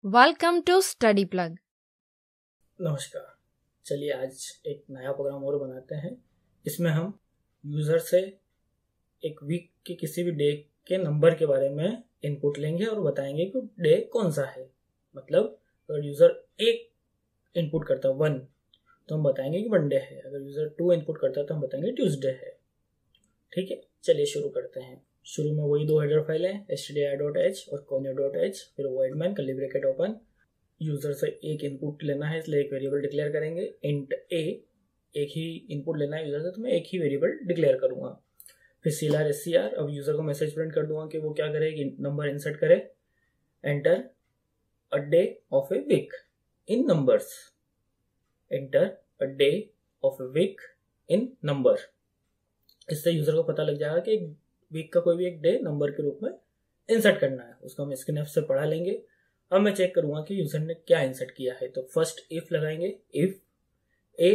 Welcome to study plug. नमस्कार। चलिए आज एक नया प्रोग्राम और बनाते हैं। इसमें हम यूज़र से एक वीक के किसी भी डे के नंबर के बारे में इनपुट लेंगे और बताएंगे कि डे कौन सा है। मतलब अगर यूज़र एक इनपुट करता है 1 तो हम बताएंगे कि मंडे है। अगर यूज़र 2 इनपुट करता है तो हम बताएंगे ट्यूसडे है। ठीक है, चलिए शुरू करते हैं। शुरू में वही 2 हेडर फाइल है, stdi.h और conio.h, फिर void main curly bracket open. User से एक इनपुट लेना है इसलिए एक वेरिएबल डिक्लेयर करेंगे int a। एक ही इनपुट लेना है यूजर से तो मैं एक ही वेरिएबल डिक्लेयर करूंगा। फिर clr scr। अब यूजर को मैसेज प्रिंट कर दूंगा कि वो क्या करे कि नंबर इंसर्ट करे। Enter a day of a week in numbers. Enter a day of a week in number. इससे यूजर को पता लग जाएगा कि वीक का कोई भी एक डे नंबर के रूप में इंसर्ट करना है। उसको हम स्कैनफ से पढ़ा लेंगे। अब मैं चेक करूंगा कि यूजर ने क्या इंसर्ट किया है। तो फर्स्ट इफ लगाएंगे, if a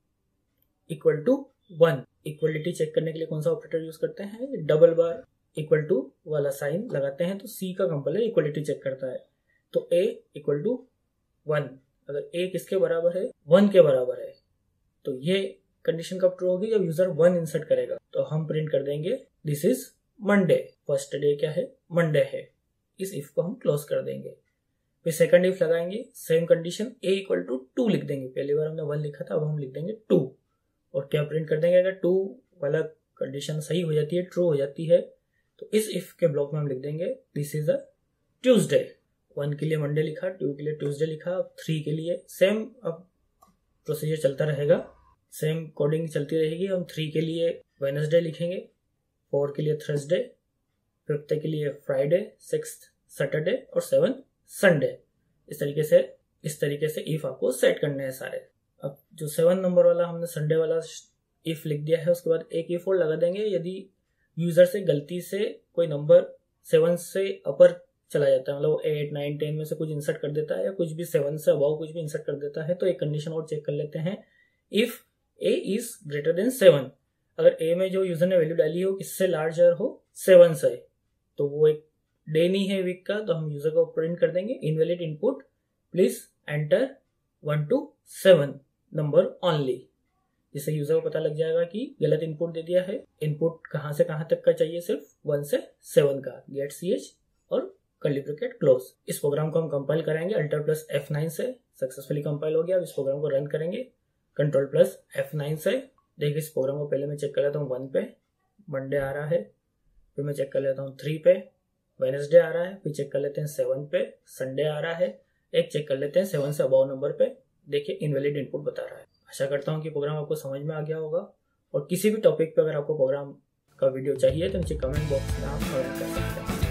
equal to 1। Equality check करने के लिए कौन सा ऑपरेटर यूज करते हैं? डबल बार इक्वल टू वाला साइन लगाते हैं तो C का कंपाइलर इक्वलिटी चेक करता है। तो a इक्वल टू 1। अगर a किसके बराबर है? 1 के बराबर है। तो ये कंडीशन कब ट्रू होगी? जब यूजर 1 इंसर्ट करेगा। तो हम प्रिंट कर देंगे this is Monday. First day क्या है? मंडे है। इस इफ को हम क्लोज कर देंगे। फिर सेकंड इफ लगाएंगे, same condition a equal to 2 लिख देंगे। पहली बार हमने 1 लिखा था, अब हम लिख देंगे 2। और क्या प्रिंट कर देंगे? अगर 2 वाला कंडीशन सही हो जाती है, ट्रू हो जाती है, तो इस इफ के ब्लॉक में हम लिख देंगे दिस इज अ ट्यूसडे। 1 के लिए मंडे लिखा, 2 के लिए ट्यूसडे लिखा, 3 के लिए सेम अब प्रोसीजर चलता रहेगा, सेम कोडिंग चलती रहेगी। हम 3 के लिए वेडनेसडे लिखेंगे, 4 के लिए थर्सडे, 5th के लिए फ्राइडे, 6th सैटरडे और 7th संडे। इस तरीके से इफ आपको सेट करने हैं सारे। अब जो 7 नंबर वाला हमने संडे वाला इफ लिख दिया है, उसके बाद एक इफ और लगा देंगे। यदि यूजर से गलती से कोई नंबर 7 से अपर चला जाता है, मतलब 8, 9, 10 में से कुछ इंसर्ट कर देता है या कुछ भी 7 से अबाउ कुछ भी इंसर्ट कर देता है, तो एक कंडीशन और चेक कर लेते हैं। If a is greater than 7। अगर a में जो यूजर ने वैल्यू डाली हो किससे लार्जर हो? 7 से, तो वो एक डे नहीं है वीक का। तो हम यूजर को प्रिंट कर देंगे invalid input, please enter 1 to 7 number only. जिससे यूजर को पता लग जाएगा कि गलत इनपुट दे दिया है। इनपुट कहां से कहां तक का चाहिए? सिर्फ 1 से 7 का। गेट ch और कर्ली ब्रैकेट क्लोज। इस प्रोग्राम को हम कंपाइल करेंगे Alt+F9 से। सक्सेसफुली कंपाइल हो गया। अब इस प्रोग्राम को रन करेंगे Ctrl+F9 से। देखिए इस प्रोग्राम को पहले मैं चेक कर लेता हूँ 1 पे मंडे आ रहा है, फिर मैं चेक कर लेता हूँ 3 पे वेडनेसडे आ रहा है, फिर चेक कर लेते हैं 7 पे संडे आ रहा है, एक चेक कर लेते हैं 7 से अबाव नंबर पे। देखिए इनवैलिड इनपुट बता रहा है। आशा करता हूँ कि प्रोग्राम आपको समझ में आ गया होगा। और किसी भी टॉपिक पे अगर आपको प्रोग्राम का वीडियो चाहिए तो नीचे कमेंट बॉक्स में आप कमेंट कर सकते हैं।